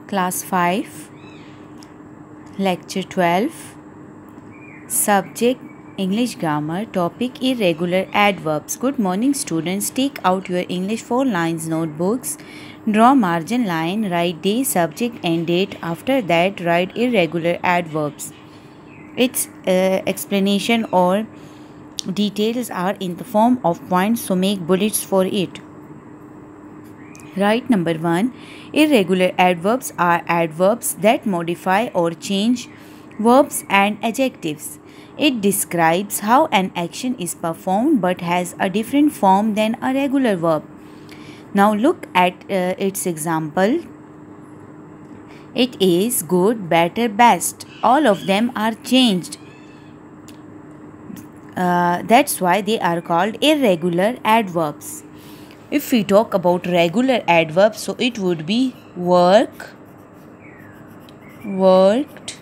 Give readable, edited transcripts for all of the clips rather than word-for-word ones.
Class 5, Lecture 12, Subject English Grammar, Topic Irregular Adverbs. Good morning, students. Take out your English 4 lines notebooks. Draw margin line, write day, subject and date. After that, write irregular adverbs. Its explanation or details are in the form of points, so make bullets for it. Right, number 1. Irregular adverbs are adverbs that modify or change verbs and adjectives. It describes how an action is performed but has a different form than a regular verb. Now look at its example. It is good, better, best. All of them are changed. That's why they are called irregular adverbs. If we talk about regular adverbs, so it would be work, worked,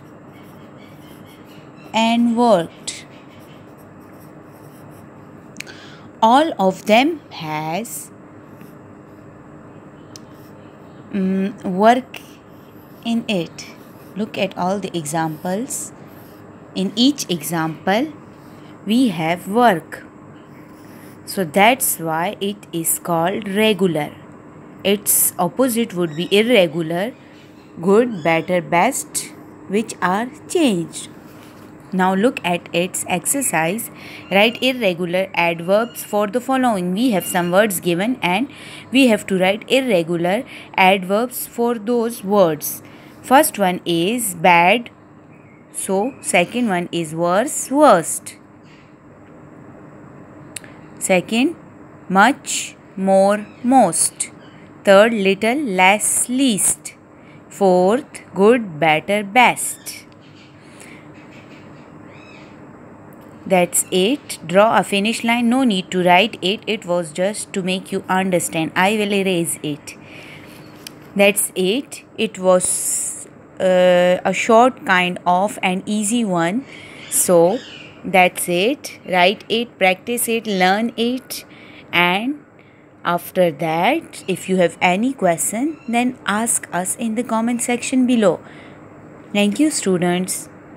and worked. All of them has work in it. Look at all the examples. In each example, we have work. So that's why it is called regular. Its opposite would be irregular, good, better, best, which are changed. Now look at its exercise. Write irregular adverbs for the following. We have some words given and we have to write irregular adverbs for those words. First one is bad. So second one is worse, worst. Second, much, more, most. Third, little, less, least. Fourth, good, better, best. That's it. Draw a finish line. No need to write it. It was just to make you understand. I will erase it. That's it. It was a short kind of an easy one. So that's it. Write it, practice it, learn it, and after that, if you have any question, then ask us in the comment section below. Thank you, students.